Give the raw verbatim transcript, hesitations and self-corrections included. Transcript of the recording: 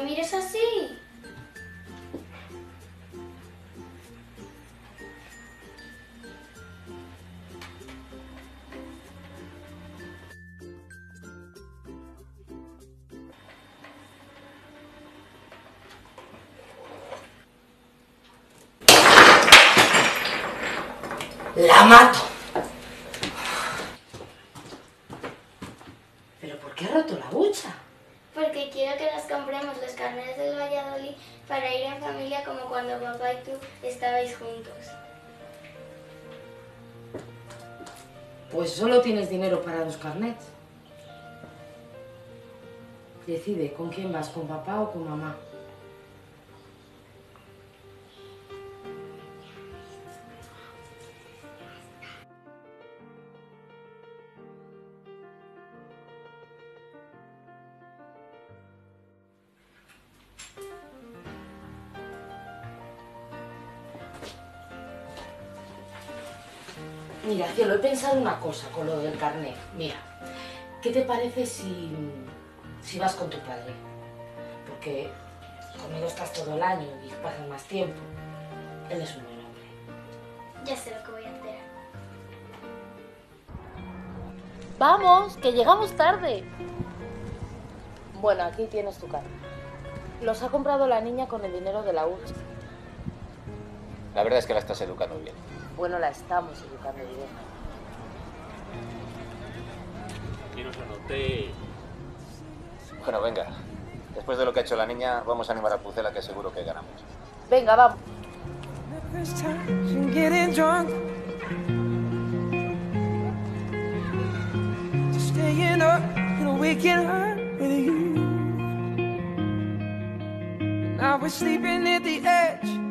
mires así. ¡La mato! ¿Pero por qué ha roto la hucha? Porque quiero que nos compremos los carnets del Valladolid para ir en familia como cuando papá y tú estabais juntos. Pues solo tienes dinero para los carnets. Decide con quién vas, con papá o con mamá. Mira, cielo, he pensado una cosa con lo del carnet. Mira, ¿qué te parece si, si vas con tu padre? Porque conmigo estás todo el año y pasas más tiempo. Él es un buen hombre. Ya sé lo que voy a hacer. ¡Vamos, que llegamos tarde! Bueno, aquí tienes tu carnet. Los ha comprado la niña con el dinero de la hucha. La verdad es que la estás educando bien. Bueno, la estamos educando bien. Aquí nos anoté. Bueno, venga. Después de lo que ha hecho la niña, vamos a animar a Pucela, que seguro que ganamos. Venga, vamos. Now we're sleeping at the edge